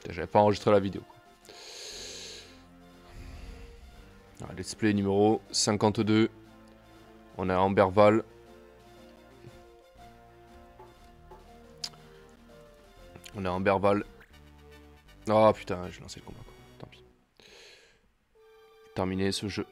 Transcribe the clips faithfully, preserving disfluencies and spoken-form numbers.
J'avais pas enregistré la vidéo. Alors, let's play numéro cinquante-deux. On est à Amberval. On est à Amberval. Ah oh, putain, j'ai lancé le combat. Quoi. Tant pis. Terminé ce jeu.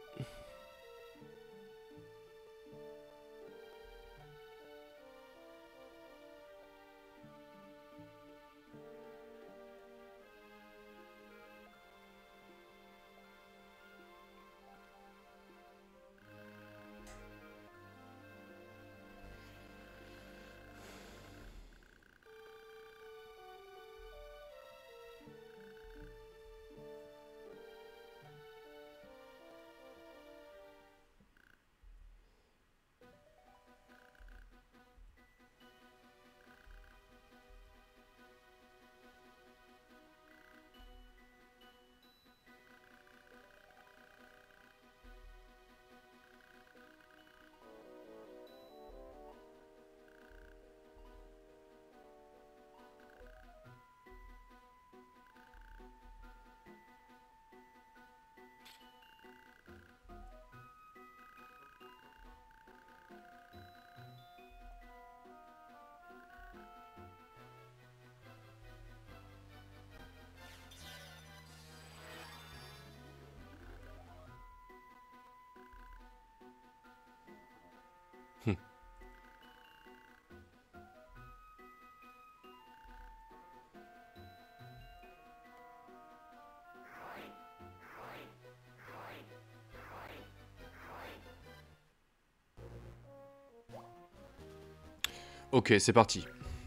Ok, c'est parti.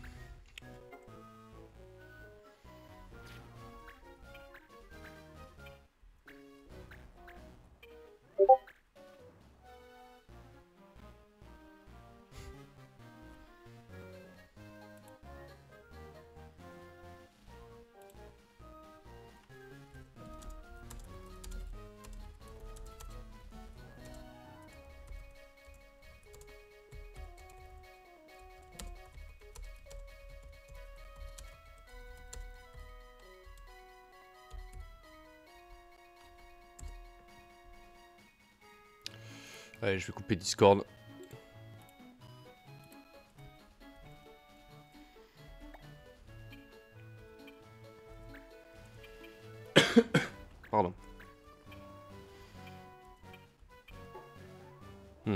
Allez, je vais couper Discord. Pardon. Hmm.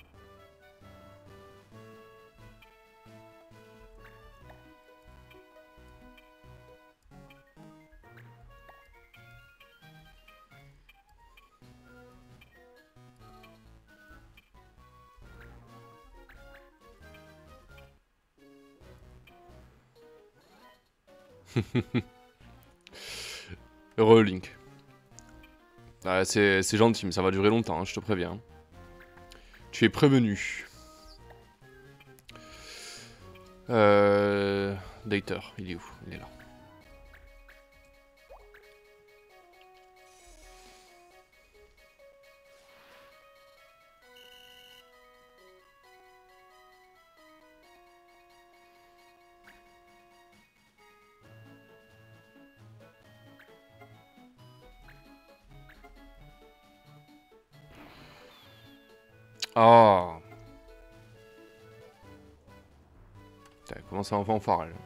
Heureux Link. Ah, c'est gentil, mais ça va durer longtemps, hein, je te préviens. Tu es prévenu. Euh... Dater, il est où? Il est là. Ah. Putain, elle commence à en fanfare, elle.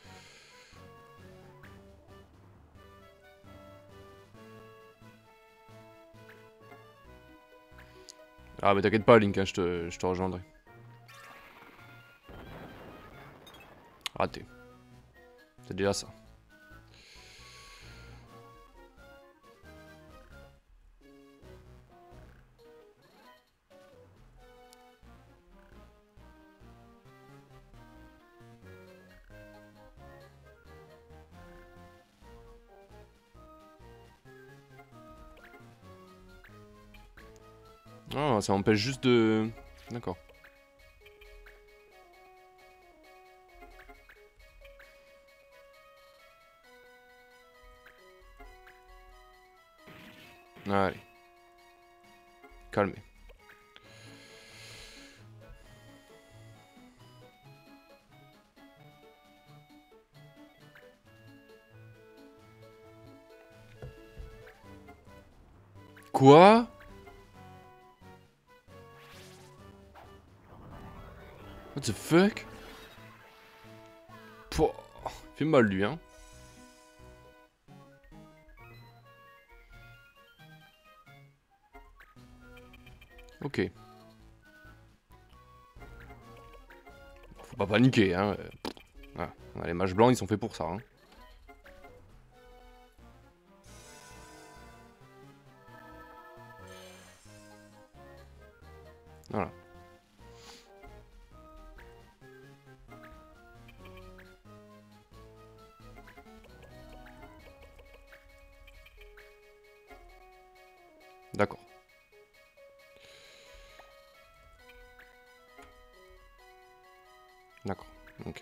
Ah, mais t'inquiète pas, Link, hein, je te, je te rejoindrai. Raté. C'est déjà ça. Ah, ça m'empêche juste de... D'accord. Allez. Calmez. Quoi? What the fuck? Pouah, il fait mal lui, hein. Ok. Faut pas paniquer, hein. Voilà. Les mages blancs, ils sont faits pour ça, hein. Voilà. D'accord. D'accord, ok.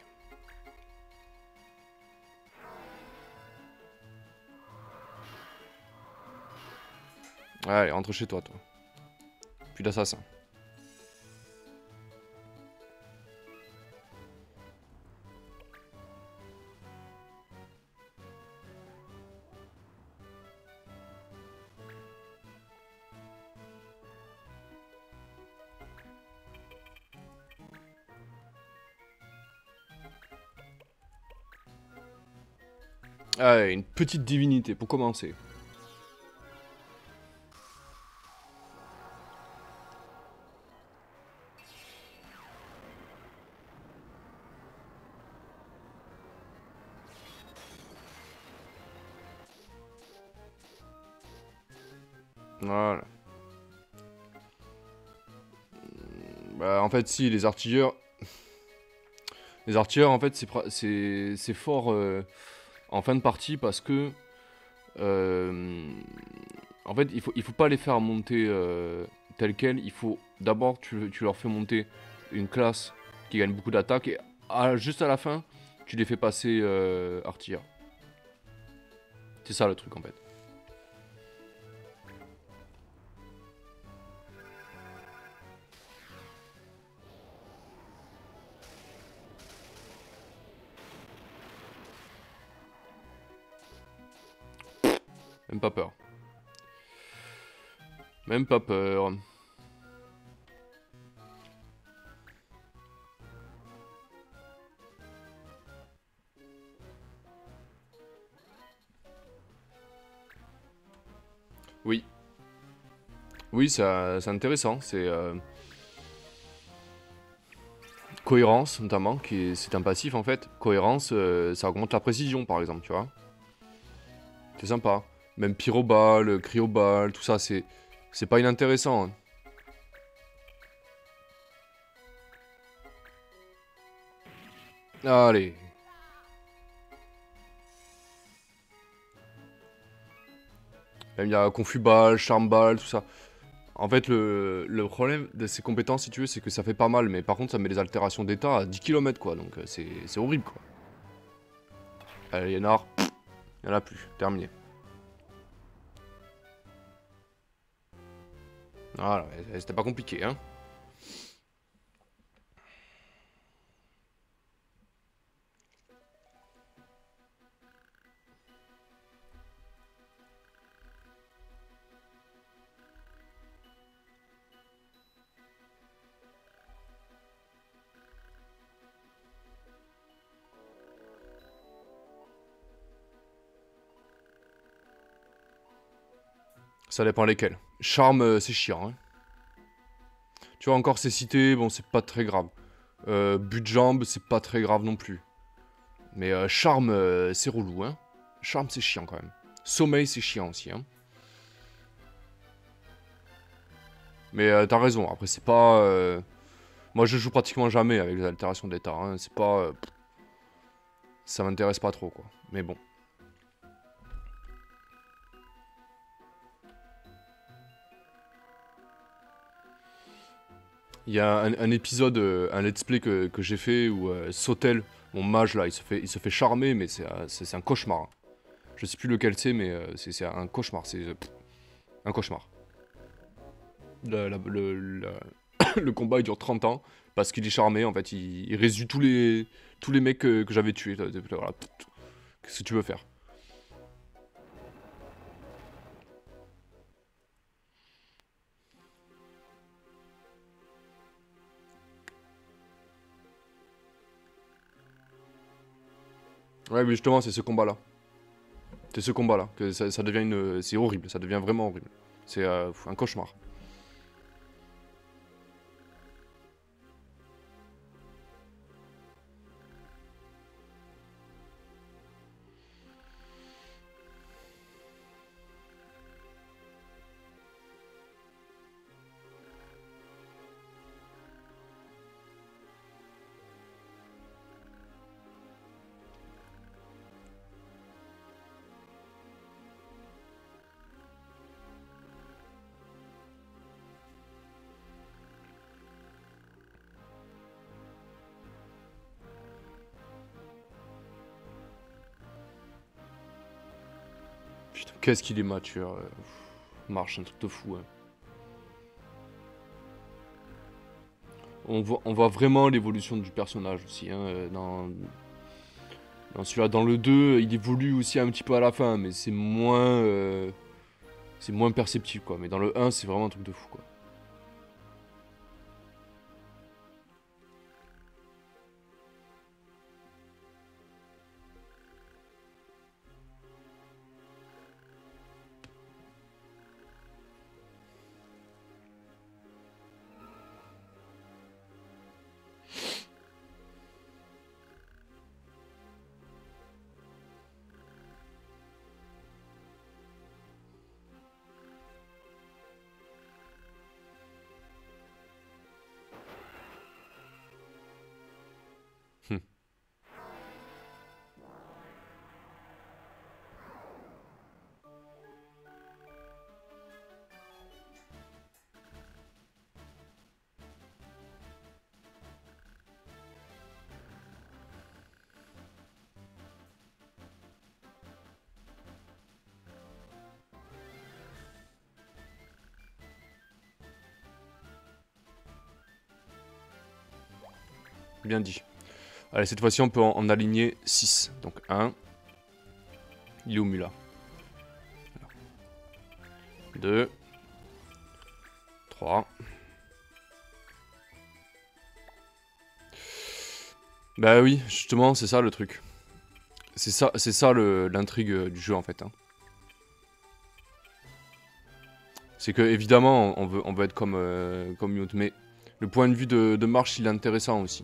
Allez, rentre chez toi, toi. Puis l'assassin. Allez, une petite divinité pour commencer. Voilà. Bah, en fait, si, les artilleurs... Les artilleurs, en fait, c'est fort euh, en fin de partie parce que... Euh, en fait, il faut, il faut pas les faire monter euh, tel quel. Il faut d'abord, tu, tu leur fais monter une classe qui gagne beaucoup d'attaques. Et à, juste à la fin, tu les fais passer euh, artilleurs. C'est ça le truc, en fait. Même pas peur. Même pas peur. Oui. Oui, c'est intéressant. C'est... Euh... Cohérence, notamment, qui c'est un passif, en fait. Cohérence, euh, ça augmente la précision, par exemple, tu vois. C'est sympa. Même pyroball, cryoball, tout ça, c'est... C'est pas inintéressant, hein. Allez. Même il y a confuball, charmball, tout ça. En fait, le, le problème de ces compétences, si tu veux, c'est que ça fait pas mal. Mais par contre, ça met les altérations d'état à dix kilomètres, quoi. Donc c'est horrible, quoi. Allez, Yénar. Il n'y en a plus. Terminé. Voilà, c'était pas compliqué, hein. Ça dépend lesquels. Charme, euh, c'est chiant, hein. Tu vois, encore ces cités, bon, c'est pas très grave. Euh, but de jambe, c'est pas très grave non plus. Mais euh, charme, euh, c'est relou, hein. Charme, c'est chiant, quand même. Sommeil, c'est chiant aussi, hein. Mais euh, t'as raison, après, c'est pas... Euh... Moi, je joue pratiquement jamais avec les altérations d'état, hein. C'est pas... Euh... Ça m'intéresse pas trop, quoi. Mais bon. Il y a un, un épisode, euh, un let's play que, que j'ai fait où euh, Sautel, mon mage là, il se fait, il se fait charmer, mais c'est un cauchemar. Hein. Je sais plus lequel c'est, mais euh, c'est un cauchemar. C'est euh, un cauchemar. La, la, le, la, le combat il dure trente ans parce qu'il est charmé. En fait, il, il résout tous les, tous les mecs que, que j'avais tués. Voilà. Qu'est-ce que tu veux faire? Ouais, mais justement, c'est ce combat-là. C'est ce combat-là que ça, ça devient une... C'est horrible, ça devient vraiment horrible. C'est euh, un cauchemar. Putain, qu'est-ce qu'il est mature. euh, Marche, un truc de fou. hein. On voit, on voit vraiment l'évolution du personnage aussi. Hein, euh, dans dans celui-là, dans le deux, il évolue aussi un petit peu à la fin, mais c'est moins, euh, c'est moins perceptible, quoi. Mais dans le un, c'est vraiment un truc de fou, quoi. Hum. Bien dit. Allez, cette fois-ci, on peut en, en aligner six. Donc un. Il est où, Mula? deux. trois. Bah oui, justement, c'est ça le truc. C'est ça, c'est ça le- l'intrigue euh, du jeu, en fait. hein. C'est que, évidemment, on veut, on veut être comme, euh, comme Mute, mais le point de vue de, de Marche, il est intéressant aussi.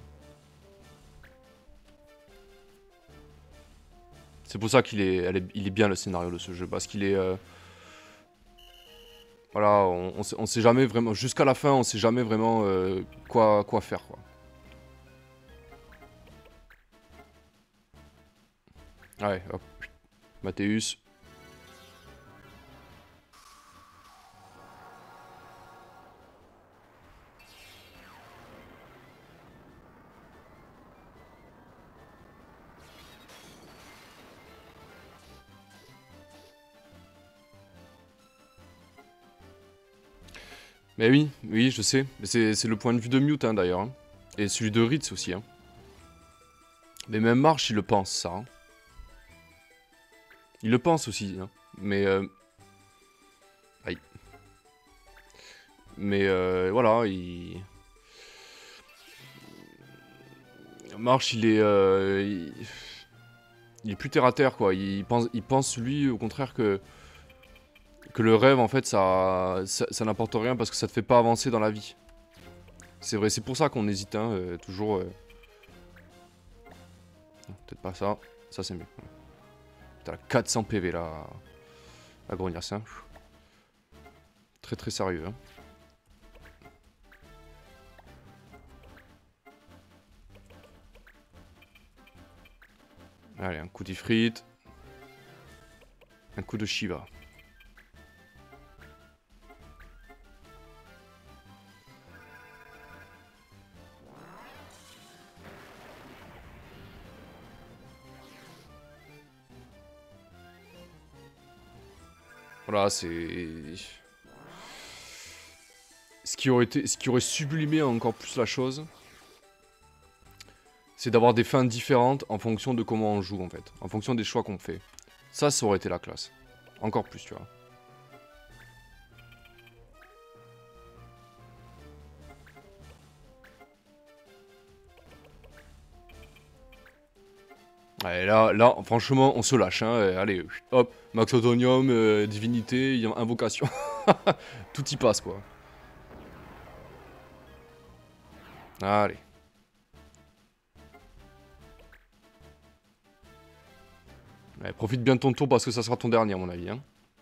C'est pour ça qu'il est, elle est, il est bien le scénario de ce jeu, parce qu'il est... euh, voilà, on, on, sait, on sait jamais vraiment... Jusqu'à la fin, on sait jamais vraiment euh, quoi, quoi faire, quoi. Ouais, hop. Mathéus. Mais oui, oui, je sais. Mais c'est c'est le point de vue de Mute, hein, d'ailleurs. hein. Et celui de Ritz aussi. Hein. Mais même Marche, il le pense, ça. hein. Il le pense aussi. Hein. Mais... euh, Aïe. Mais euh, voilà, il... Marche, il est... euh, il... il est plus terre à terre, quoi. Il pense, il pense, lui, au contraire, que... Que le rêve, en fait, ça, ça, ça n'apporte rien parce que ça te fait pas avancer dans la vie. C'est vrai, c'est pour ça qu'on hésite, hein, euh, toujours... euh, Peut-être pas ça. Ça, c'est mieux. T'as quatre cents P V, là. À grognasse, hein. Très, très sérieux, hein. Allez, un coup d'Ifrit. Un coup de Shiva. Voilà, c'est... Ce qui aurait été, ce qui aurait sublimé encore plus la chose, c'est d'avoir des fins différentes en fonction de comment on joue, en fait. En fonction des choix qu'on fait. Ça, ça aurait été la classe. Encore plus, tu vois. Ouais, là, là, franchement, on se lâche, hein. euh, Allez, hop, Max Autonium, euh, Divinité, y a Invocation. Tout y passe, quoi. Allez. Ouais, profite bien de ton tour parce que ça sera ton dernier, à mon avis, hein.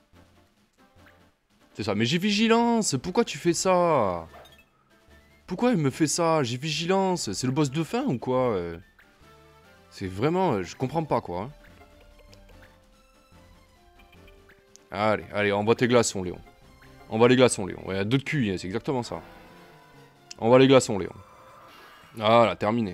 C'est ça. Mais j'ai vigilance. Pourquoi tu fais ça? Pourquoi il me fait ça? J'ai vigilance. C'est le boss de fin ou quoi? euh C'est vraiment... euh, Je comprends pas, quoi. hein. Allez, allez, envoie tes glaçons, Léon. Envoie les glaçons, Léon. Ouais, deux de Q I, hein, c'est exactement ça. Envoie les glaçons, Léon. Voilà, terminé.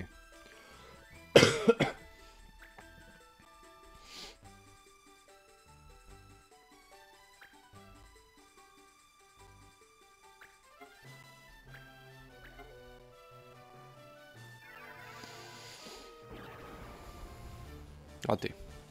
Raté.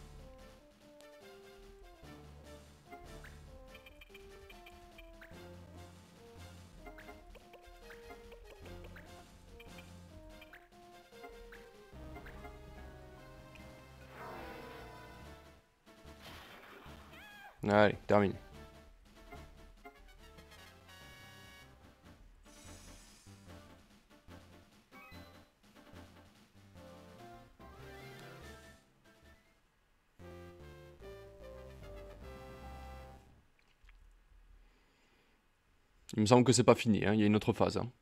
Allez, terminé. Il me semble que c'est pas fini, hein. Il y a une autre phase. Hein.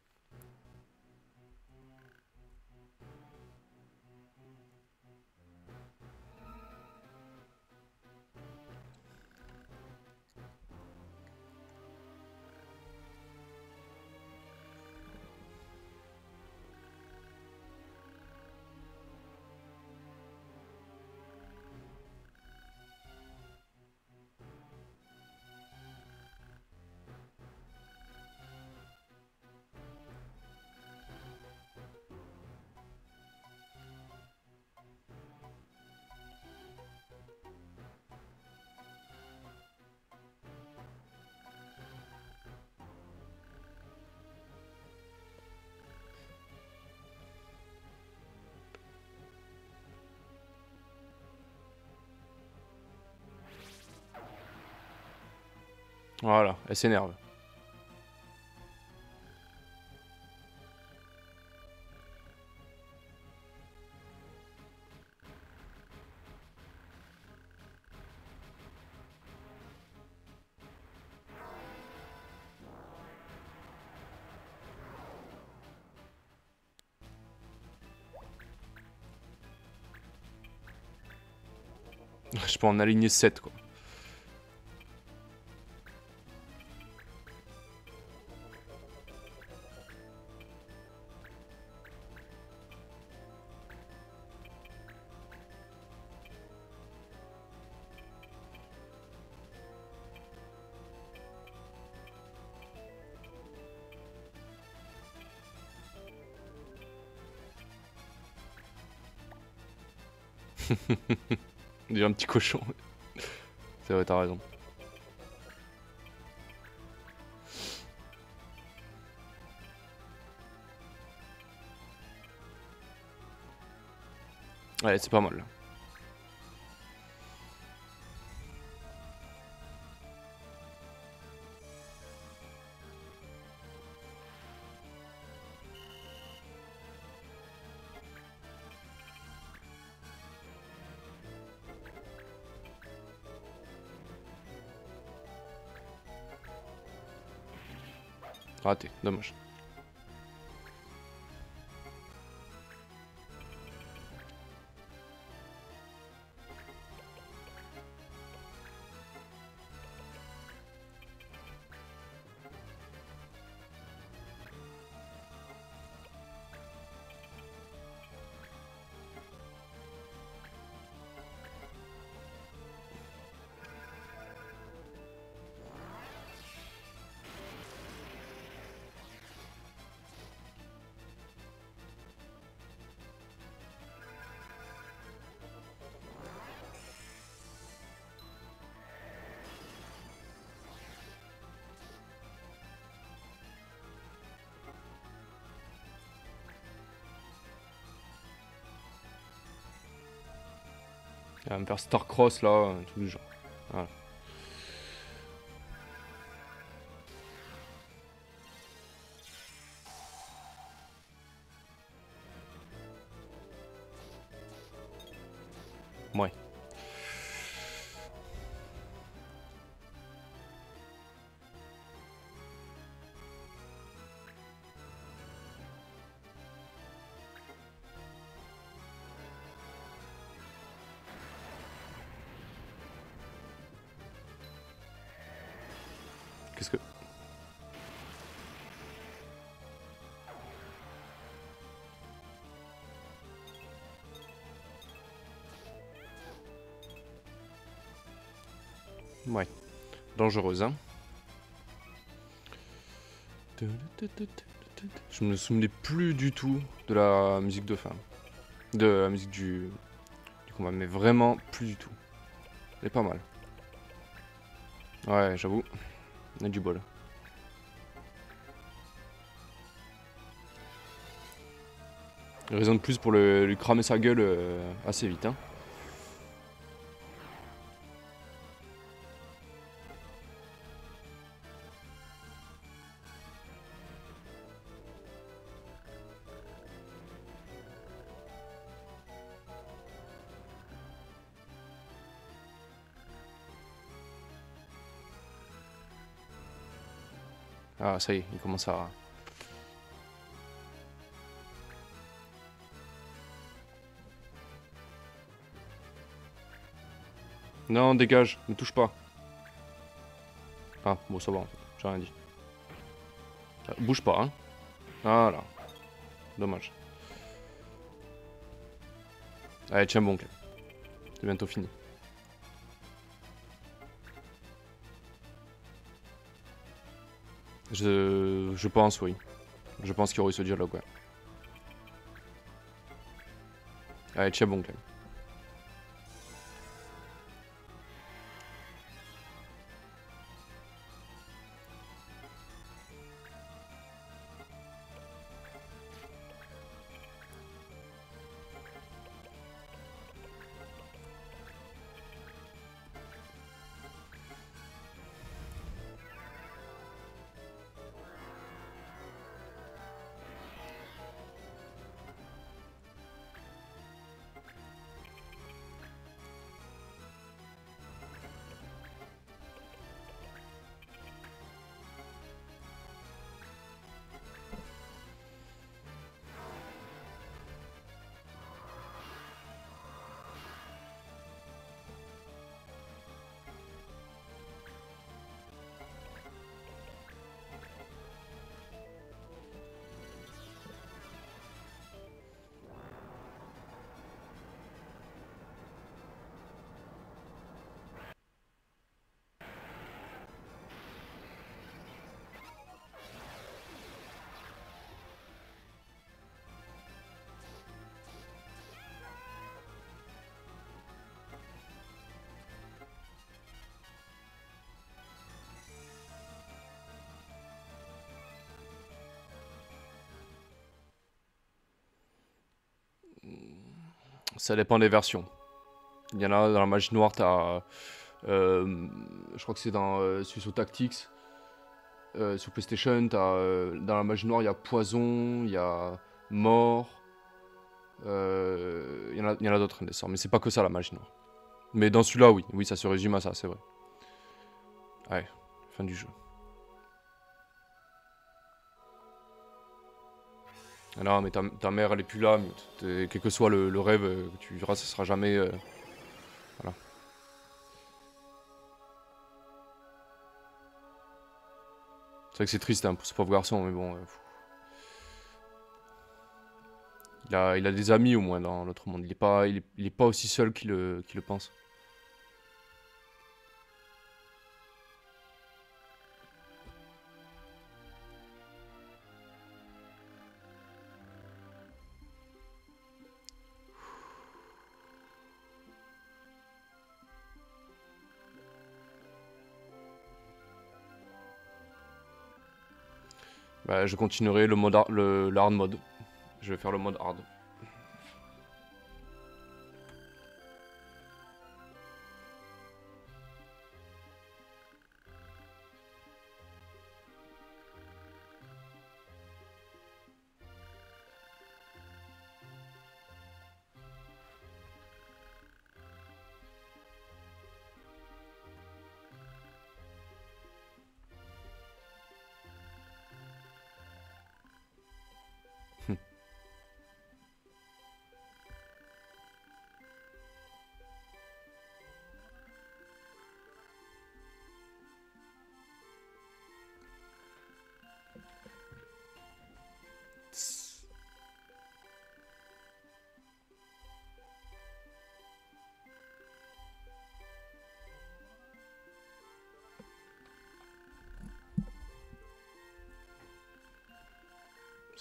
Voilà, elle s'énerve. Je peux en aligner sept, quoi. Déjà un petit cochon. C'est vrai, t'as raison. Ouais, c'est pas mal. Raté, dommage. Il va me faire Starcross là, un truc du genre. Voilà. Ouais. Qu'est-ce que... Ouais. Dangereuse, hein. Je me souvenais plus du tout de la musique de fin. De la musique du, du combat, mais vraiment plus du tout. Elle est pas mal. Ouais, j'avoue. On a du bol. Raison de plus pour le, lui cramer sa gueule euh, assez vite, hein. Ah, ça y est, il commence à... Non, dégage, ne touche pas. Ah, bon, ça va en fait, j'ai rien dit. Ah, bouge pas, hein. Voilà. Dommage. Allez, tiens bon, c'est bientôt fini. Je, je pense, oui. Je pense qu'il y aurait eu ce dialogue, ouais. Allez, tiens bon, quand même. Ça dépend des versions. Il y en a dans la magie noire, t'as... Euh, je crois que c'est dans euh, Suicide Tactics. Euh, sur PlayStation, t'as... Euh, dans la magie noire, il y a Poison, il y a Mort. Euh, Il y en a, il y en a d'autres, mais c'est pas que ça la magie noire. Mais dans celui-là, oui. Oui, ça se résume à ça, c'est vrai. Ouais, fin du jeu. Ah non, mais ta, ta mère, elle est plus là. Quel que soit le, le rêve euh, que tu vivras, ça sera jamais... Euh, voilà. C'est vrai que c'est triste hein, pour ce pauvre garçon, mais bon... Euh, il, a, il a des amis au moins dans l'autre monde. Il est pas, il est, il est pas aussi seul qu'il le, qu'il le pense. Bah, je continuerai le mode, le, le hard mode. Je vais faire le mode hard.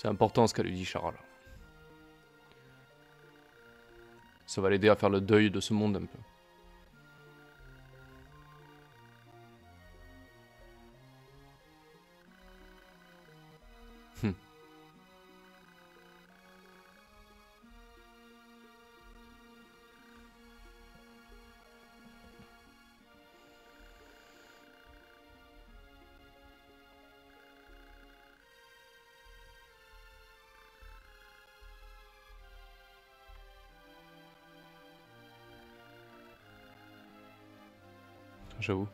C'est important ce qu'a lui dit Chara là. Ça va l'aider à faire le deuil de ce monde un peu. Hum. J'avoue.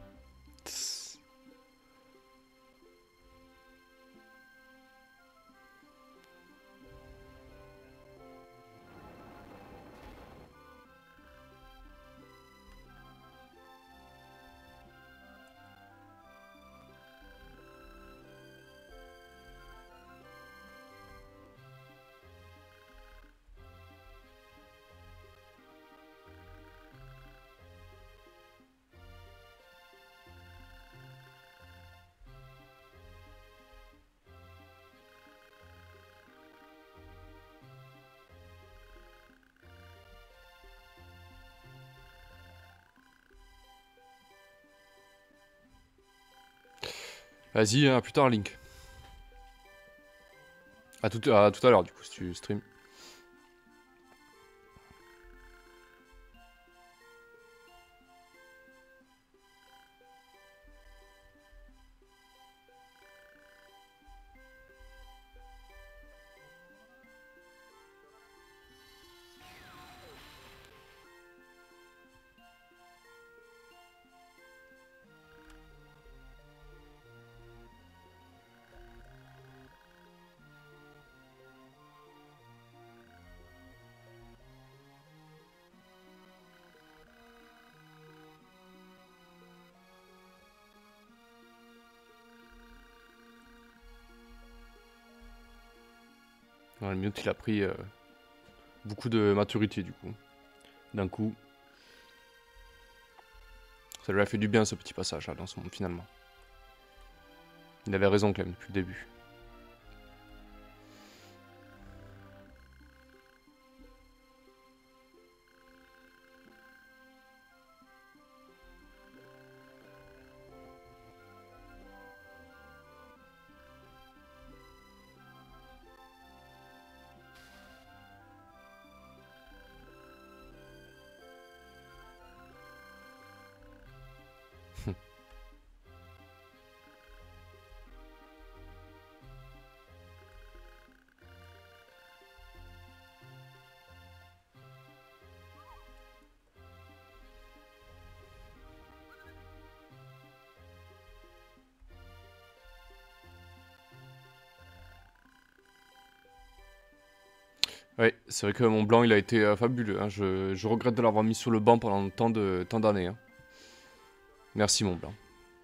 Vas-y, à plus tard, Link. À tout à, tout à l'heure, du coup, si tu stream. Ouais, le Mute, il a pris euh, beaucoup de maturité, du coup. D'un coup. Ça lui a fait du bien, ce petit passage, là, dans ce monde, finalement. Il avait raison, quand même, depuis le début. Ouais, c'est vrai que mon blanc, il a été euh, fabuleux. Hein. Je, je regrette de l'avoir mis sur le banc pendant tant de tant d'années. Hein. Merci, mon blanc.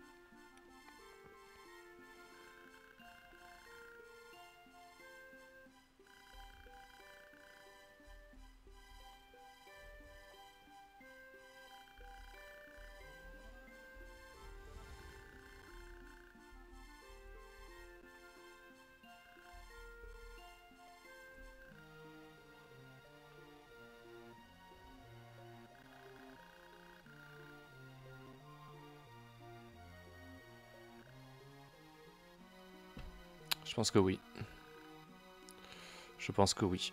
Je pense que oui. Je pense que oui.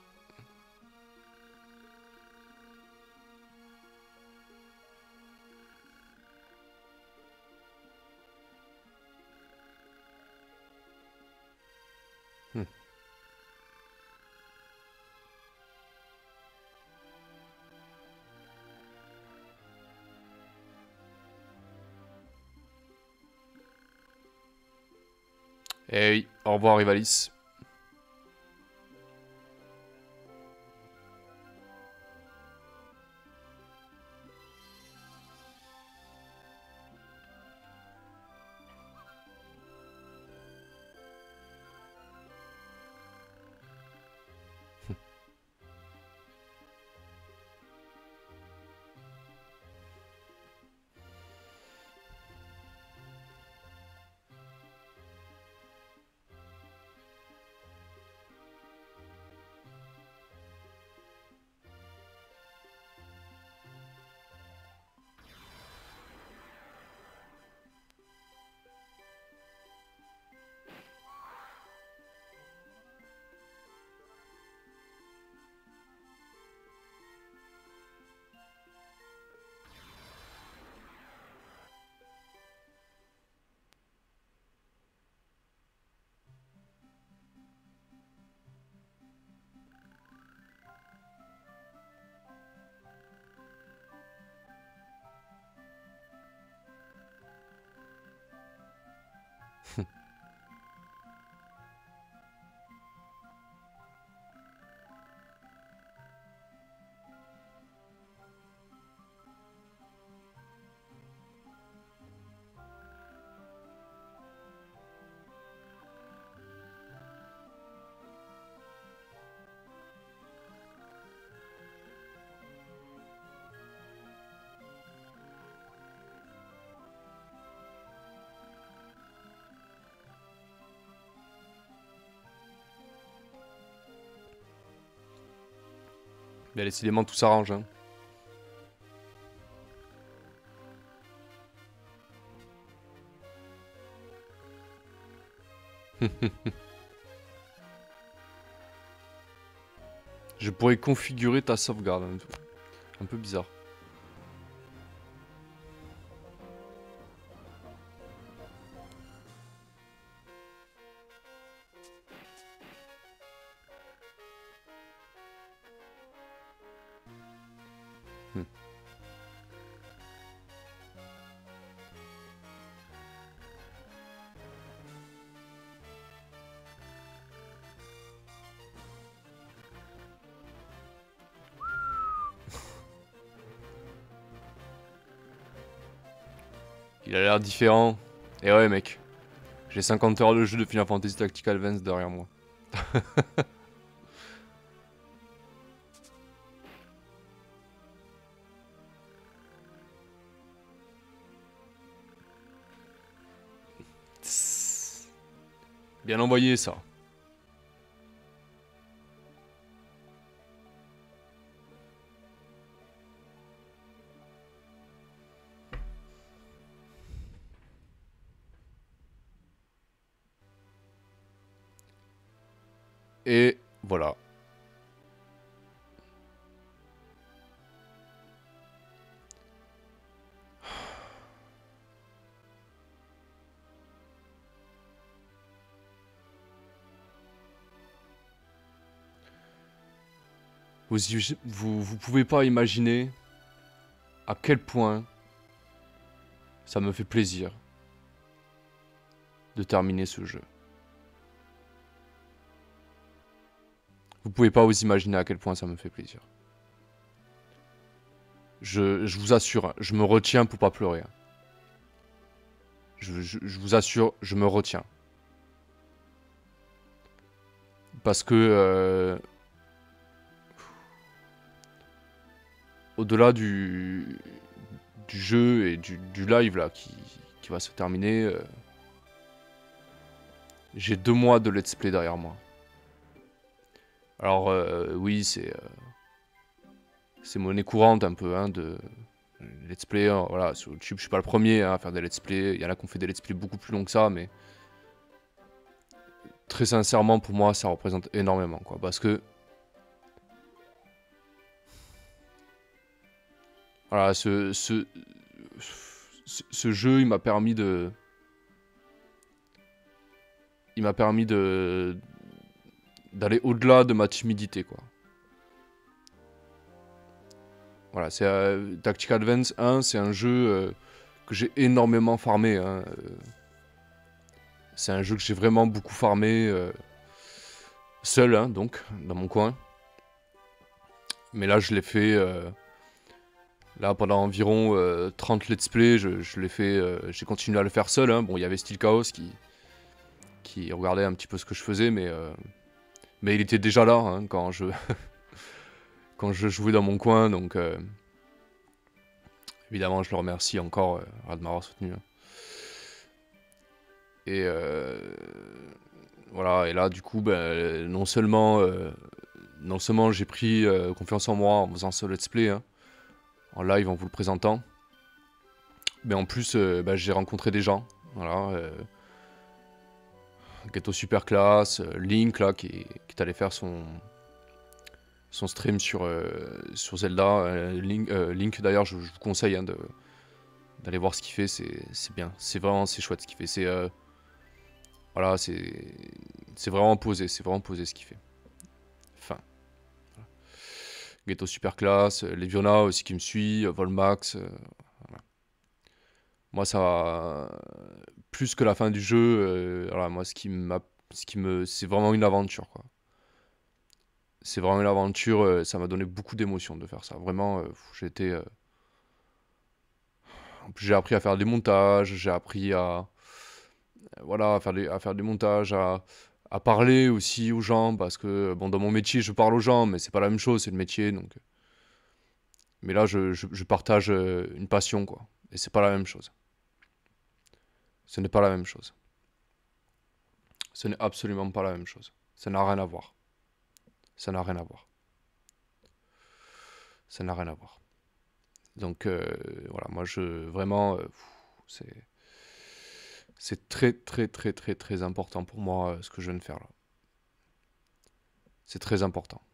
Hmm. Eh oui, au revoir Rivalis. Mais décidément, tout s'arrange. Hein. Je pourrais configurer ta sauvegarde. Hein. Un peu bizarre. Hmm. Il a l'air différent. Et ouais mec, j'ai cinquante heures de jeu de Final Fantasy Tactical Advance derrière moi. Bien envoyé ça. Et voilà. Vous, vous, vous pouvez pas imaginer à quel point ça me fait plaisir de terminer ce jeu. Vous pouvez pas vous imaginer à quel point ça me fait plaisir. Je, je vous assure, je me retiens pour pas pleurer. Je, je, je vous assure, je me retiens. Parce que... Euh, au-delà du, du jeu et du, du live là qui, qui va se terminer, euh, j'ai deux mois de let's play derrière moi. Alors euh, oui, c'est euh, c'est monnaie courante un peu hein, de let's play. Hein, voilà, sur YouTube, je suis pas le premier hein, à faire des let's play. Il y en a qui ont fait des let's play beaucoup plus longs que ça, mais très sincèrement pour moi, ça représente énormément quoi, parce que voilà, ce, ce, ce, ce jeu, il m'a permis de... Il m'a permis de... d'aller au-delà de ma timidité, quoi. Voilà, c'est... Euh, Tactical Advance un, c'est un jeu euh, que j'ai énormément farmé. Hein. C'est un jeu que j'ai vraiment beaucoup farmé. Euh, seul, hein, donc, dans mon coin. Mais là, je l'ai fait... Euh, Là, pendant environ euh, trente let's play, je, je l'ai fait, euh, j'ai continué à le faire seul. Hein. Bon, il y avait Steel Chaos qui, qui regardait un petit peu ce que je faisais, mais, euh, mais il était déjà là hein, quand, je quand je jouais dans mon coin. Donc, euh, évidemment, je le remercie encore euh, de m'avoir soutenu. Hein. Et euh, voilà, et là, du coup, ben, non seulement, euh, non seulement j'ai pris euh, confiance en moi en faisant ce let's play. Hein, en live en vous le présentant. Mais en plus, euh, bah, j'ai rencontré des gens. Voilà. Euh, Ghetto Super Class, euh, Link là, qui, qui est allé faire son, son stream sur, euh, sur Zelda. Euh, Link, euh, Link d'ailleurs, je, je vous conseille hein, de, d'aller voir ce qu'il fait. C'est bien. C'est vraiment c'est chouette ce qu'il fait. C'est euh, voilà, c'est c'est vraiment posé. C'est vraiment posé ce qu'il fait. Enfin. Voilà. Ghetto Super Class, euh, Leviona aussi qui me suit, euh, Volmax. Euh, Moi, ça, plus que la fin du jeu, euh, voilà, moi, ce qui m'a, ce qui me, c'est vraiment une aventure, quoi. C'est vraiment une aventure. Euh, ça m'a donné beaucoup d'émotions de faire ça. Vraiment, euh, j'ai été, euh, en plus, j'ai appris à faire des montages, j'ai appris à, euh, voilà, à faire des, à faire des montages, à, à parler aussi aux gens, parce que, bon, dans mon métier, je parle aux gens, mais c'est pas la même chose, c'est le métier, donc. Mais là, je, je, je partage euh, une passion, quoi. Et c'est pas la même chose. Ce n'est pas la même chose. Ce n'est absolument pas la même chose. Ça n'a rien à voir. Ça n'a rien à voir. Ça n'a rien à voir. Donc euh, voilà, moi je vraiment euh, c'est c'est très très très très très important pour moi euh, ce que je viens de faire là. C'est très important.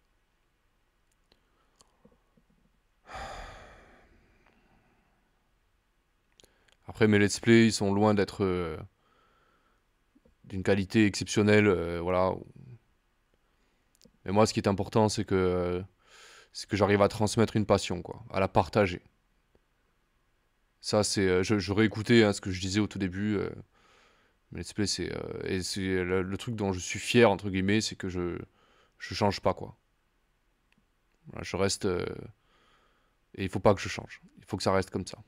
Après mes let's play ils sont loin d'être euh, d'une qualité exceptionnelle, euh, voilà. Mais moi ce qui est important c'est que euh, c'est que j'arrive à transmettre une passion quoi, à la partager. Ça c'est euh, je, je réécoutais hein, ce que je disais au tout début. Euh, mes let's play c'est euh, et c'est le, le truc dont je suis fier entre guillemets, c'est que je je change pas quoi. Voilà, je reste euh, et il faut pas que je change. Il faut que ça reste comme ça.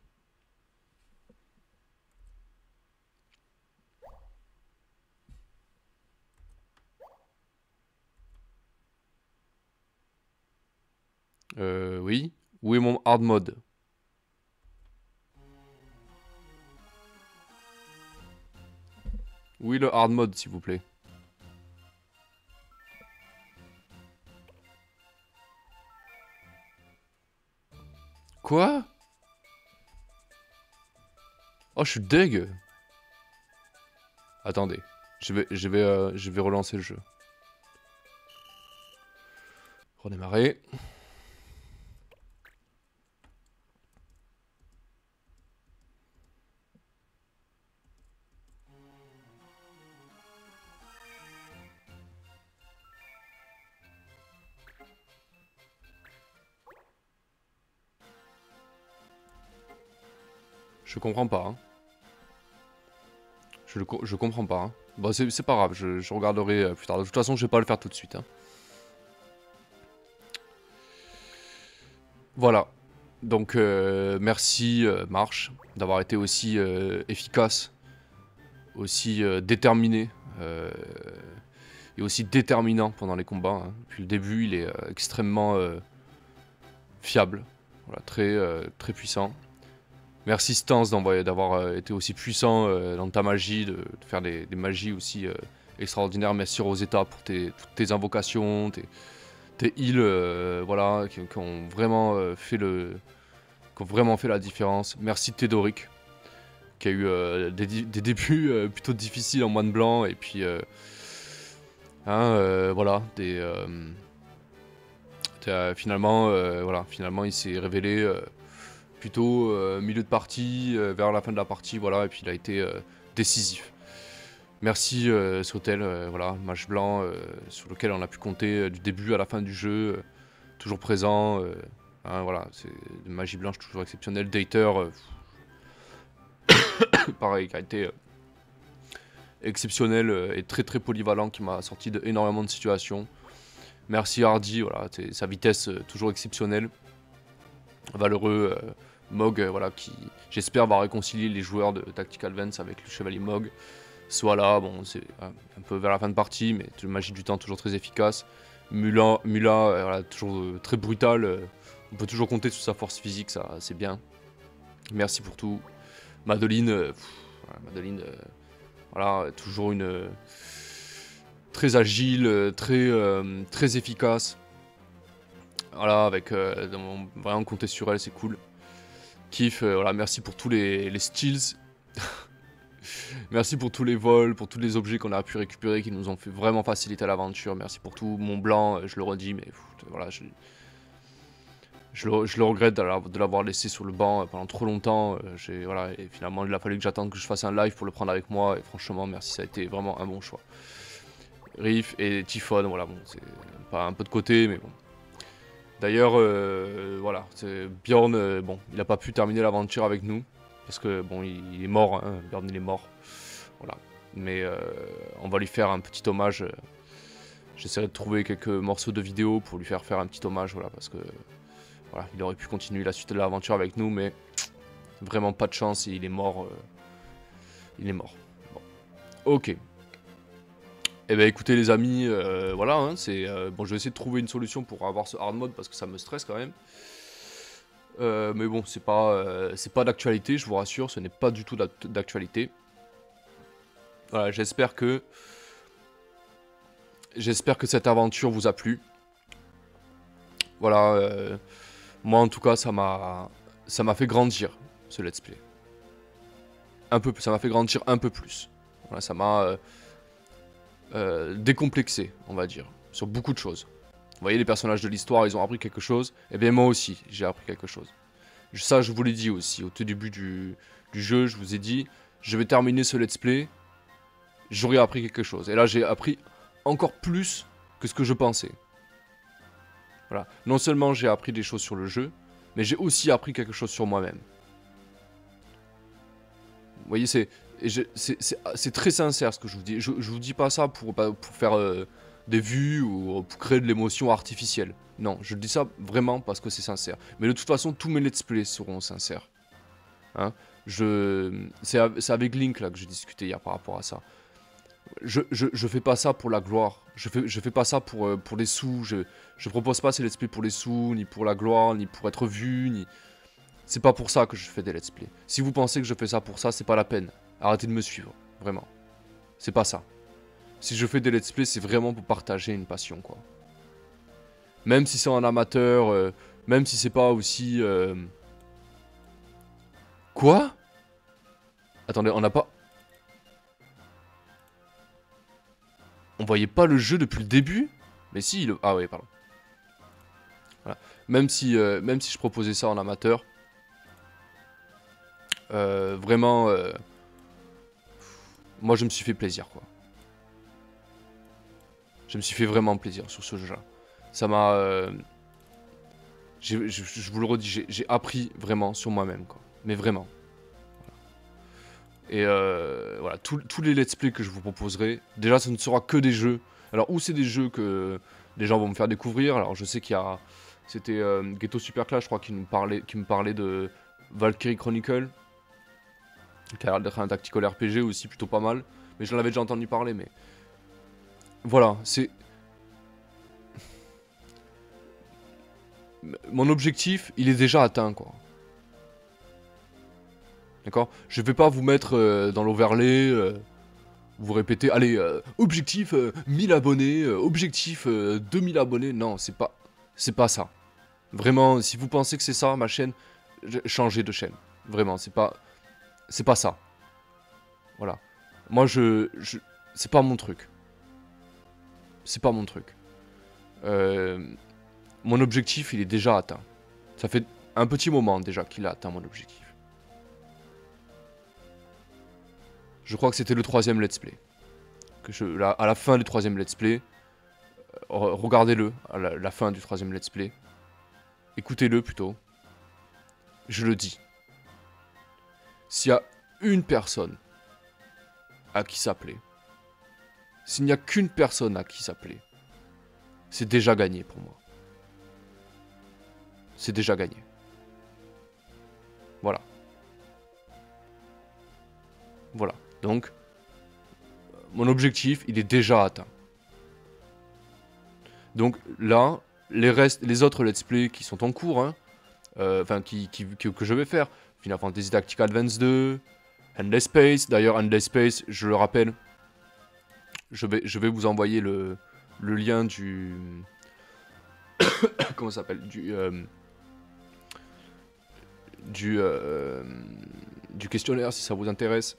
Euh, oui. Où est mon hard mode? Oui, le hard mode, s'il vous plaît. Quoi? Oh, je suis deg. Attendez. Je vais, je vais, euh, je vais relancer le jeu. Redémarrer. Je comprends pas. Hein. Je, le co- je comprends pas. Hein. Bon, c'est c'est pas grave. Je, je regarderai euh, plus tard. De toute façon, je vais pas le faire tout de suite. Hein. Voilà. Donc, euh, merci, euh, Marche, d'avoir été aussi euh, efficace, aussi euh, déterminé. Euh, et aussi déterminant pendant les combats. Hein. Depuis le début, il est euh, extrêmement euh, fiable, voilà, très, euh, très puissant. Merci Stance d'avoir euh, été aussi puissant euh, dans ta magie, de, de faire des, des magies aussi euh, extraordinaires. Merci Rosetta pour tes, toutes tes invocations, tes, tes heals, euh, voilà, qui, qui ont vraiment euh, fait le, qui ont vraiment fait la différence. Merci Thédoric, qui a eu euh, des, des débuts euh, plutôt difficiles en moine blanc et puis euh, hein, euh, voilà, des euh, euh, finalement, euh, voilà, finalement, il s'est révélé euh, plutôt euh, milieu de partie, euh, vers la fin de la partie, voilà, et puis il a été euh, décisif. Merci euh, Sautel, euh, voilà, match blanc euh, sur lequel on a pu compter euh, du début à la fin du jeu, euh, toujours présent, euh, hein, voilà, c'est une magie blanche toujours exceptionnelle. Dater, euh, pareil, qui a été euh, exceptionnel euh, et très très polyvalent, qui m'a sorti d'énormément de situations. Merci Hardy, voilà, sa vitesse euh, toujours exceptionnelle. Valeureux euh, Mog, euh, voilà, qui j'espère va réconcilier les joueurs de Tactical Vance avec le chevalier Mog. Soit là, bon, c'est euh, un peu vers la fin de partie, mais magie du temps toujours très efficace. Mula, Mula euh, voilà, toujours euh, très brutal. Euh, on peut toujours compter sur sa force physique, ça c'est bien. Merci pour tout. Madeline, euh, pff, voilà, Madeline, euh, voilà, toujours une euh, très agile, euh, très euh, très efficace. Voilà, avec euh, vraiment compter sur elle, c'est cool. Kiff, euh, voilà, merci pour tous les, les steals. Merci pour tous les vols, pour tous les objets qu'on a pu récupérer qui nous ont fait vraiment faciliter l'aventure. Merci pour tout. Mont Blanc, euh, je le redis, mais pff, voilà, je, je, le, je le regrette de l'avoir laissé sur le banc pendant trop longtemps. Euh, j'ai, voilà, et finalement, il a fallu que j'attende que je fasse un live pour le prendre avec moi. Et franchement, merci, ça a été vraiment un bon choix. Riff et Typhon, voilà, bon, c'est pas un peu de côté, mais bon. D'ailleurs, euh, voilà, Bjorn, euh, bon, il n'a pas pu terminer l'aventure avec nous. Parce que, bon, il, il est mort, hein, Bjorn, il est mort. Voilà. Mais euh, on va lui faire un petit hommage. J'essaierai de trouver quelques morceaux de vidéo pour lui faire faire un petit hommage, voilà, parce que, voilà, il aurait pu continuer la suite de l'aventure avec nous, mais vraiment pas de chance, et il est mort. Euh, il est mort. Bon. Ok. Eh ben écoutez les amis, euh, voilà, hein, c'est euh, bon, je vais essayer de trouver une solution pour avoir ce hard mode parce que ça me stresse quand même. Euh, mais bon, c'est pas, euh, c'est pas d'actualité, je vous rassure, ce n'est pas du tout d'actualité. Voilà, j'espère que j'espère que cette aventure vous a plu. Voilà, euh, Moi, en tout cas, ça m'a ça m'a fait grandir, ce let's play. Un peu, ça m'a fait grandir un peu plus. Voilà, ça m'a euh, euh, décomplexé, on va dire, sur beaucoup de choses. Vous voyez, les personnages de l'histoire, ils ont appris quelque chose. Et bien moi aussi, j'ai appris quelque chose. Ça, je vous l'ai dit aussi, au tout début du, du jeu, je vous ai dit, je vais terminer ce let's play, j'aurai appris quelque chose. Et là, j'ai appris encore plus que ce que je pensais. Voilà. Non seulement j'ai appris des choses sur le jeu, mais j'ai aussi appris quelque chose sur moi-même. Vous voyez, c'est c'est très sincère ce que je vous dis. Je, je vous dis pas ça pour, pour faire euh, des vues ou pour créer de l'émotion artificielle. Non, je dis ça vraiment parce que c'est sincère. Mais de toute façon, tous mes let's play seront sincères. Hein, je... C'est avec Link là que j'ai discuté hier par rapport à ça. Je, je, je fais pas ça pour la gloire. Je fais, je fais pas ça pour, euh, pour les sous. Je, je propose pas ces let's play pour les sous, ni pour la gloire, ni pour être vu, ni... C'est pas pour ça que je fais des let's play. Si vous pensez que je fais ça pour ça, c'est pas la peine. Arrêtez de me suivre, vraiment. C'est pas ça. Si je fais des let's play, c'est vraiment pour partager une passion, quoi. Même si c'est en amateur, euh, même si c'est pas aussi... Euh... Quoi? Attendez, on n'a pas... On voyait pas le jeu depuis le début? Mais si, le... Ah oui, pardon. Voilà. Même si, euh, même si je proposais ça en amateur, euh, vraiment, euh, moi je me suis fait plaisir, quoi. Je me suis fait vraiment plaisir sur ce jeu-là. Ça m'a... Euh, je, je vous le redis, j'ai appris vraiment sur moi-même, quoi. Mais vraiment. Et euh, voilà, tous les let's play que je vous proposerai, déjà ce ne sera que des jeux. Alors, ou c'est des jeux que les gens vont me faire découvrir. Alors, je sais qu'il y a... C'était euh, Ghetto Super Clash, je crois, qui, nous parlait, qui me parlait de Valkyrie Chronicle. Qui a l'air d'être un tactical R P G aussi, plutôt pas mal. Mais je l'avais déjà entendu parler, mais... Voilà, c'est... Mon objectif, il est déjà atteint, quoi. D'accord? Je vais pas vous mettre euh, dans l'overlay, euh, vous répétez, allez, euh, objectif euh, mille abonnés, euh, objectif euh, deux mille abonnés. Non, c'est pas, c'est pas ça. Vraiment, si vous pensez que c'est ça, ma chaîne, changez de chaîne. Vraiment, c'est pas, c'est pas ça. Voilà. Moi, je, je c'est pas mon truc. C'est pas mon truc. Euh, mon objectif, il est déjà atteint. Ça fait un petit moment déjà qu'il a atteint mon objectif. Je crois que c'était le troisième let's play. Que je, là, à la fin du troisième let's play, euh, regardez-le, à la, la fin du troisième let's play. Écoutez-le plutôt. Je le dis. S'il y a une personne à qui ça plaît, s'il n'y a qu'une personne à qui ça plaît, c'est déjà gagné pour moi. C'est déjà gagné. Voilà. Voilà. Donc, mon objectif, il est déjà atteint. Donc là, les, restes, les autres let's play qui sont en cours, hein, euh, enfin, qui, qui, que, que je vais faire, Final Fantasy Tactics Advance deux, Endless Space, d'ailleurs Endless Space, je le rappelle, je vais, je vais vous envoyer le, le lien du... Comment ça s'appelle Du... Euh, du, euh, du questionnaire, si ça vous intéresse.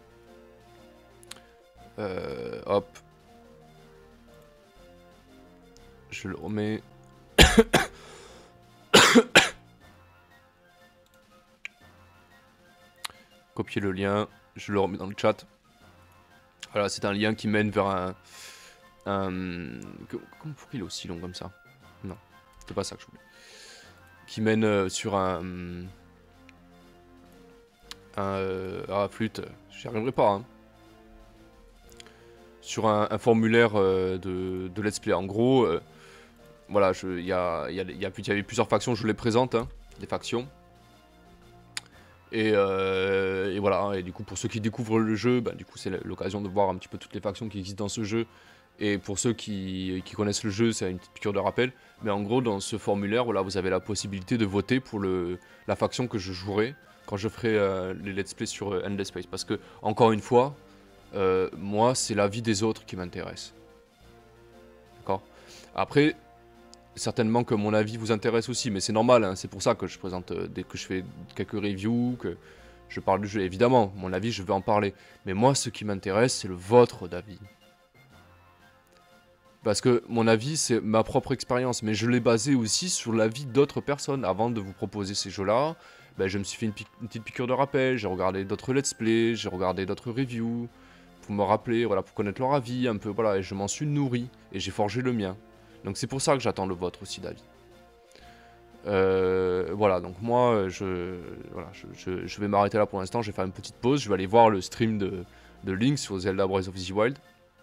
Euh, hop. Je le remets. Copier le lien, je le remets dans le chat. Voilà, c'est un lien qui mène vers un... un... Pourquoi il est aussi long comme ça? Non, c'est pas ça que je voulais. Qui mène euh, sur un... un euh, ah, flûte, j'y arriverai pas, hein. Sur un, un formulaire euh, de, de let's play. En gros, euh, voilà, il y, a, y, a, y, a, y avait plusieurs factions, je vous les présente, hein, des factions. Et, euh, et voilà, et du coup, pour ceux qui découvrent le jeu, bah, du coup, c'est l'occasion de voir un petit peu toutes les factions qui existent dans ce jeu. Et pour ceux qui, qui connaissent le jeu, c'est une petite piqûre de rappel. Mais en gros, dans ce formulaire, voilà, vous avez la possibilité de voter pour le, la faction que je jouerai quand je ferai euh, les let's play sur euh, Endless Space. Parce que, encore une fois, euh, moi, c'est la vie des autres qui m'intéresse. D'accord? Après, certainement que mon avis vous intéresse aussi, mais c'est normal, hein, c'est pour ça que je présente, euh, dès que je fais quelques reviews, que je parle du jeu. Évidemment, mon avis, je vais en parler. Mais moi, ce qui m'intéresse, c'est le vôtre d'avis. Parce que mon avis, c'est ma propre expérience, mais je l'ai basé aussi sur l'avis d'autres personnes. Avant de vous proposer ces jeux-là, ben, je me suis fait une, une petite piqûre de rappel, j'ai regardé d'autres let's play, j'ai regardé d'autres reviews, pour me rappeler, voilà, pour connaître leur avis un peu, voilà, et je m'en suis nourri, et j'ai forgé le mien. Donc c'est pour ça que j'attends le vôtre aussi d'avis. Euh, voilà, donc moi, je, voilà, je, je, je vais m'arrêter là pour l'instant, je vais faire une petite pause, je vais aller voir le stream de, de Link sur Zelda Breath of the Wild.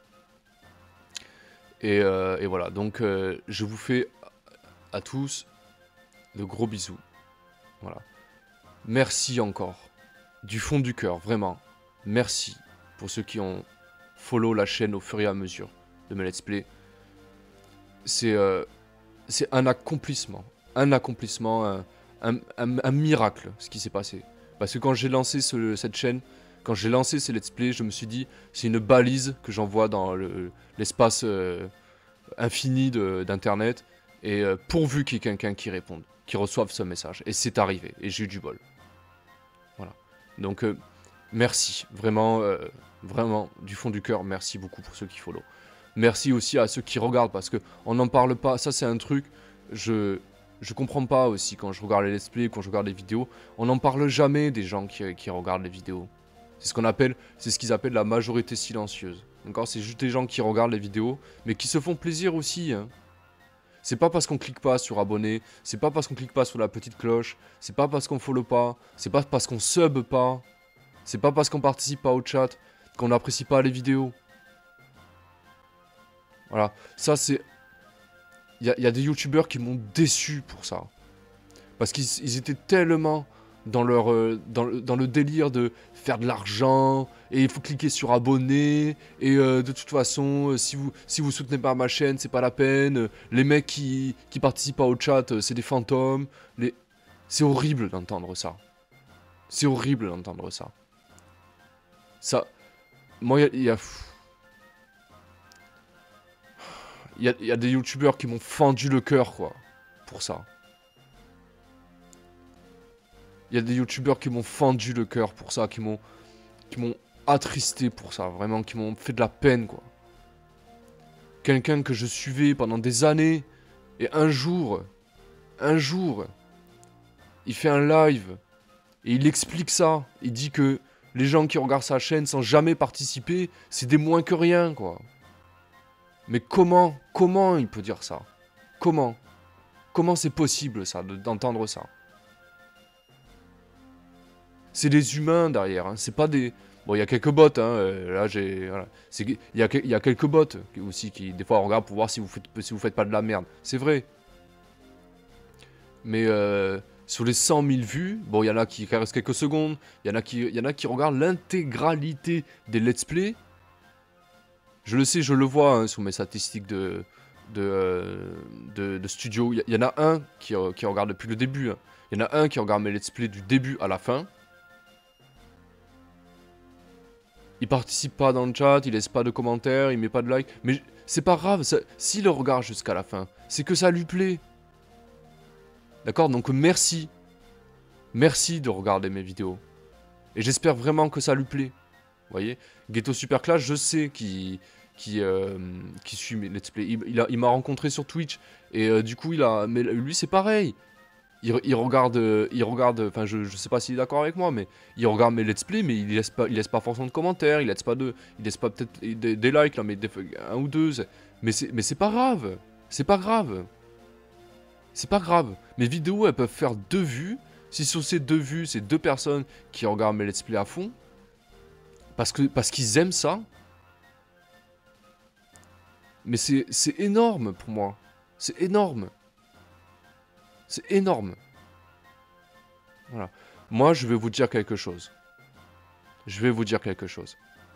Et, euh, et voilà, donc euh, je vous fais à tous de gros bisous. Voilà. Merci encore, du fond du cœur, vraiment. Merci pour ceux qui ont follow la chaîne au fur et à mesure de mes let's play. C'est euh, c'est un accomplissement, un accomplissement, un, un, un, un miracle ce qui s'est passé. Parce que quand j'ai lancé ce, cette chaîne, quand j'ai lancé ces let's play, je me suis dit, c'est une balise que j'envoie dans l'espace le, euh, infini d'internet, et euh, pourvu qu'il y ait quelqu'un qui réponde, qui reçoive ce message. Et c'est arrivé, et j'ai eu du bol. Voilà. Donc, euh, merci, vraiment, euh, vraiment, du fond du cœur, merci beaucoup pour ceux qui follow. Merci aussi à ceux qui regardent, parce qu'on n'en parle pas, ça c'est un truc, je... Je comprends pas aussi quand je regarde les let's play, quand je regarde les vidéos, on n'en parle jamais des gens qui, qui regardent les vidéos. C'est ce qu'on appelle, c'est ce qu'ils appellent la majorité silencieuse. D'accord, c'est juste des gens qui regardent les vidéos, mais qui se font plaisir aussi. Hein. C'est pas parce qu'on clique pas sur abonner, c'est pas parce qu'on clique pas sur la petite cloche, c'est pas parce qu'on follow pas, c'est pas parce qu'on sub pas, c'est pas parce qu'on participe pas au chat qu'on n'apprécie pas les vidéos. Voilà, ça c'est... Il y, y a des youtubeurs qui m'ont déçu pour ça. Parce qu'ils étaient tellement dans, leur, euh, dans, dans le délire de faire de l'argent, et il faut cliquer sur abonner, et euh, de toute façon, euh, si vous si vous soutenez pas ma chaîne, c'est pas la peine. Euh, les mecs qui, qui participent pas au chat, euh, c'est des fantômes. Les... C'est horrible d'entendre ça. C'est horrible d'entendre ça. Ça... Moi, il y, y a... Il y a, y a des youtubeurs qui m'ont fendu le cœur, quoi, pour ça. Il y a des youtubeurs qui m'ont fendu le cœur pour ça, qui m'ont qui m'ont attristé pour ça, vraiment, qui m'ont fait de la peine, quoi. Quelqu'un que je suivais pendant des années, et un jour, un jour, il fait un live, et il explique ça. Il dit que les gens qui regardent sa chaîne sans jamais participer, c'est des moins que rien, quoi. Mais comment, comment il peut dire ça? Comment? Comment c'est possible, ça, d'entendre ça? C'est des humains derrière, hein. C'est pas des... Bon, il y a quelques bots, hein, euh, là j'ai... Voilà. Il y a, y a quelques bots aussi qui, des fois, regardent pour voir si vous faites, si vous faites pas de la merde. C'est vrai. Mais euh, sur les cent mille vues, bon, il y en a qui restent quelques secondes, il y en a qui, y en a qui regardent l'intégralité des let's play. Je le sais, je le vois hein, sur mes statistiques de, de, euh, de, de studio. Il y, y en a un qui, euh, qui regarde depuis le début. Il hein. y en a un qui regarde mes let's play du début à la fin. Il participe pas dans le chat, il laisse pas de commentaires, il met pas de like. Mais c'est pas grave, s'il le regarde jusqu'à la fin, c'est que ça lui plaît. D'accord? Donc merci. Merci de regarder mes vidéos. Et j'espère vraiment que ça lui plaît. Vous voyez? Ghetto Super Clash, je sais qui qui, euh, qui suit mes let's play. Il, il, il m'a rencontré sur Twitch. Et euh, du coup, il a. Mais lui, c'est pareil. Il, il regarde, il regarde, enfin je, je sais pas s'il est d'accord avec moi, mais il regarde mes let's play, mais il laisse pas, il laisse pas forcément de commentaires, il laisse pas de, il laisse pas peut-être des, des likes là, mais des, un ou deux, mais c'est, mais c'est pas grave, c'est pas grave, c'est pas grave. Mes vidéos elles peuvent faire deux vues, si sur ces deux vues, c'est deux personnes qui regardent mes let's play à fond, parce que, parce qu'ils aiment ça, mais c'est, c'est énorme pour moi, c'est énorme. C'est énorme. Voilà. Moi, je vais vous dire quelque chose. Je vais vous dire quelque chose.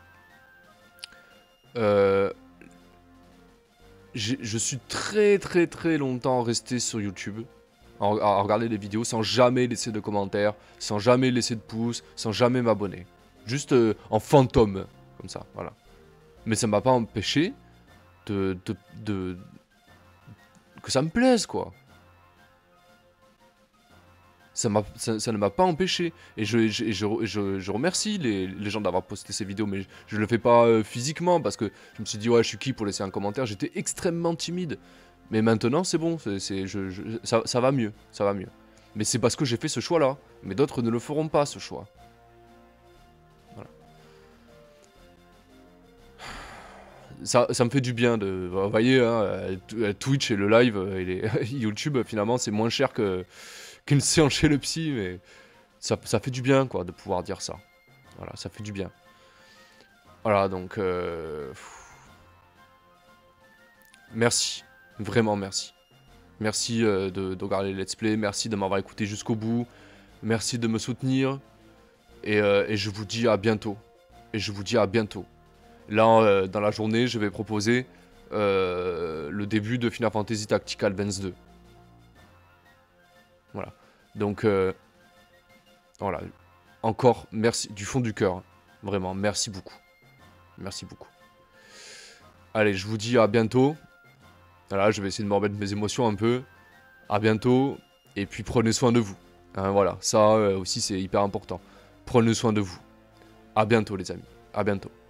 Euh, je suis très très très longtemps resté sur YouTube à, à regarder des vidéos sans jamais laisser de commentaires, sans jamais laisser de pouces, sans jamais m'abonner. Juste euh, en fantôme, comme ça, voilà. Mais ça m'a pas empêché de, de, de que ça me plaise, quoi. Ça, ça, ça ne m'a pas empêché. Et je, je, je, je, je remercie les, les gens d'avoir posté ces vidéos, mais je, je le fais pas euh, physiquement, parce que je me suis dit, ouais, je suis qui pour laisser un commentaire. J'étais extrêmement timide. Mais maintenant, c'est bon, c'est, c'est, je, je, ça, ça va mieux, ça va mieux. Mais c'est parce que j'ai fait ce choix-là. Mais d'autres ne le feront pas, ce choix. Voilà. Ça, ça me fait du bien de... Vous voyez, hein, Twitch et le live et les YouTube, finalement, c'est moins cher que qu'une séance chez le psy, mais ça, ça fait du bien, quoi, de pouvoir dire ça. Voilà, ça fait du bien. Voilà, donc... Euh... Merci. Vraiment merci. Merci euh, de, de regarder les let's play, merci de m'avoir écouté jusqu'au bout, merci de me soutenir, et, euh, et je vous dis à bientôt. Et je vous dis à bientôt. Là, euh, dans la journée, je vais proposer euh, le début de Final Fantasy Tactical Advance deux. Voilà. Donc, euh, voilà. Encore, merci du fond du cœur. Vraiment, merci beaucoup. Merci beaucoup. Allez, je vous dis à bientôt. Voilà, je vais essayer de me remettre mes émotions un peu. À bientôt. Et puis, prenez soin de vous. Hein, voilà, ça euh, aussi, c'est hyper important. Prenez soin de vous. À bientôt, les amis. À bientôt.